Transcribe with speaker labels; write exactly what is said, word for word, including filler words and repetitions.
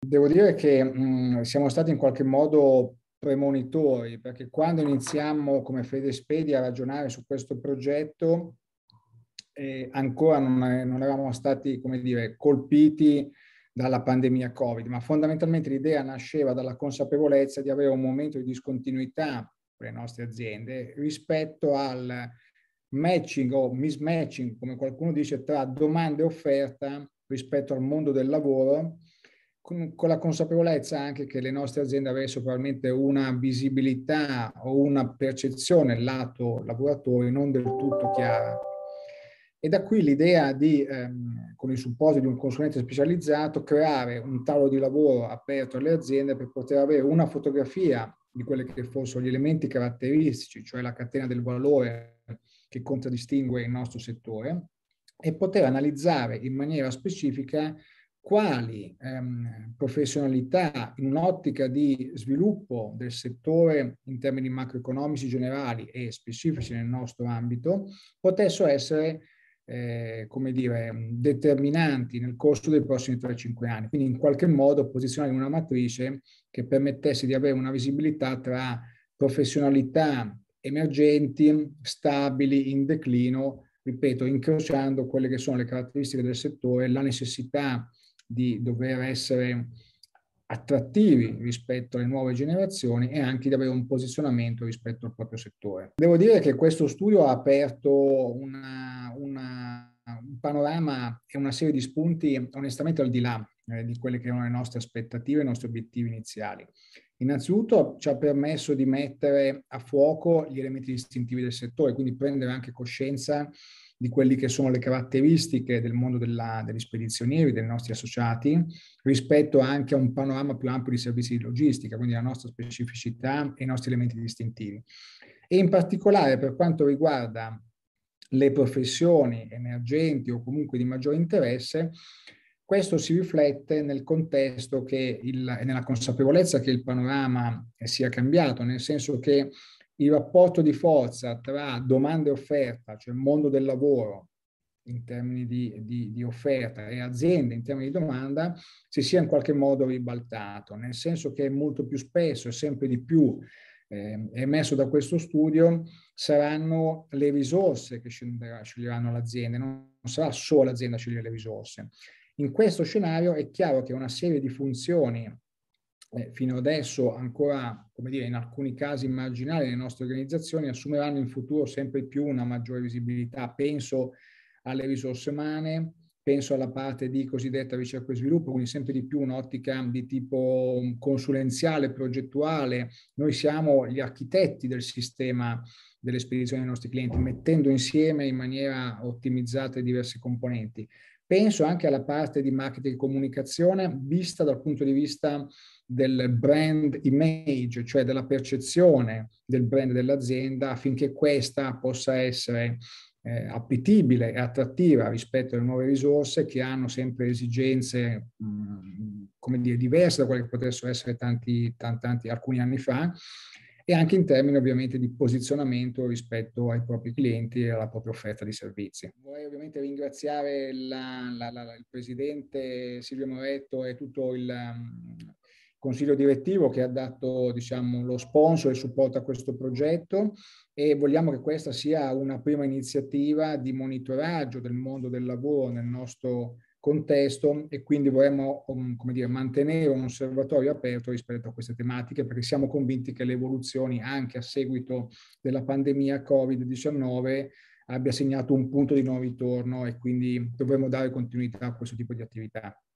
Speaker 1: devo dire che mh, siamo stati in qualche modo premonitori, perché quando iniziammo come Fedespedia a ragionare su questo progetto, eh, ancora non, non eravamo stati, come dire, colpiti dalla pandemia Covid, ma fondamentalmente l'idea nasceva dalla consapevolezza di avere un momento di discontinuità per le nostre aziende rispetto al matching o mismatching, come qualcuno dice, tra domanda e offerta rispetto al mondo del lavoro, con, con la consapevolezza anche che le nostre aziende avessero probabilmente una visibilità o una percezione lato lavoratori non del tutto chiara. E da qui l'idea di, ehm, con il supporto di un consulente specializzato, creare un tavolo di lavoro aperto alle aziende per poter avere una fotografia di quelli che fossero gli elementi caratteristici, cioè la catena del valore che contraddistingue il nostro settore, e poter analizzare in maniera specifica quali ehm, professionalità in un'ottica di sviluppo del settore in termini macroeconomici generali e specifici nel nostro ambito potessero essere eh, come dire, determinanti nel corso dei prossimi tre cinque anni. Quindi in qualche modo posizionare una matrice che permettesse di avere una visibilità tra professionalità emergenti, stabili, in declino, ripeto, incrociando quelle che sono le caratteristiche del settore, la necessità di dover essere attrattivi rispetto alle nuove generazioni e anche di avere un posizionamento rispetto al proprio settore. Devo dire che questo studio ha aperto una, una, un panorama e una serie di spunti onestamente al di là eh, di quelle che erano le nostre aspettative e i nostri obiettivi iniziali. Innanzitutto ci ha permesso di mettere a fuoco gli elementi distintivi del settore, quindi prendere anche coscienza di quelli che sono le caratteristiche del mondo della, degli spedizionieri, dei nostri associati, rispetto anche a un panorama più ampio di servizi di logistica, quindi la nostra specificità e i nostri elementi distintivi. E in particolare per quanto riguarda le professioni emergenti o comunque di maggiore interesse, questo si riflette nel contesto che il, e nella consapevolezza che il panorama sia cambiato, nel senso che il rapporto di forza tra domanda e offerta, cioè il mondo del lavoro in termini di, di, di offerta e aziende in termini di domanda, si sia in qualche modo ribaltato, nel senso che molto più spesso e sempre di più eh, emesso da questo studio saranno le risorse che sceglieranno l'azienda, non sarà solo l'azienda a scegliere le risorse. In questo scenario è chiaro che una serie di funzioni Eh, fino adesso ancora, come dire, in alcuni casi marginali nelle nostre organizzazioni, assumeranno in futuro sempre più una maggiore visibilità. Penso alle risorse umane, penso alla parte di cosiddetta ricerca e sviluppo, quindi sempre di più un'ottica di tipo consulenziale, progettuale. Noi siamo gli architetti del sistema delle spedizioni dei nostri clienti, mettendo insieme in maniera ottimizzata i diversi componenti. Penso anche alla parte di marketing e comunicazione vista dal punto di vista del brand image, cioè della percezione del brand dell'azienda, affinché questa possa essere eh, appetibile e attrattiva rispetto alle nuove risorse che hanno sempre esigenze mh, come dire, diverse da quelle che potessero essere tanti, tanti, tanti, alcuni anni fa, e anche in termini ovviamente di posizionamento rispetto ai propri clienti e alla propria offerta di servizi. Vorrei ovviamente ringraziare la, la, la, il presidente Silvio Moretto e tutto il um, consiglio direttivo che ha dato, diciamo, lo sponsor e il supporto a questo progetto, e vogliamo che questa sia una prima iniziativa di monitoraggio del mondo del lavoro nel nostro contesto, e quindi vorremmo um, come dire, mantenere un osservatorio aperto rispetto a queste tematiche, perché siamo convinti che le evoluzioni anche a seguito della pandemia Covid diciannove abbia segnato un punto di non ritorno, e quindi dovremo dare continuità a questo tipo di attività.